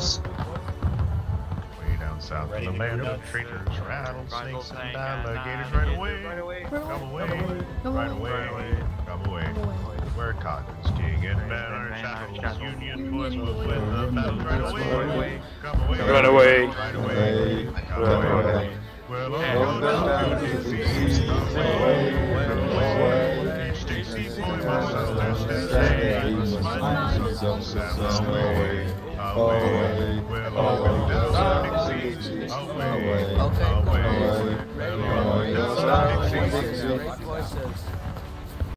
us. Way down south of the land of traitors, rattlesnakes, and alligators. Right away, come away, right away, come away. Where cotton's king and men are shackles, Union boys will win the battle. Right away, come away, run away, right away, come away. We'll all go down to Dixie, away, each Dixie boy must understand, my sons and away, away, we'll all go down to Dixie, away, away, we'll all go down to Dixie.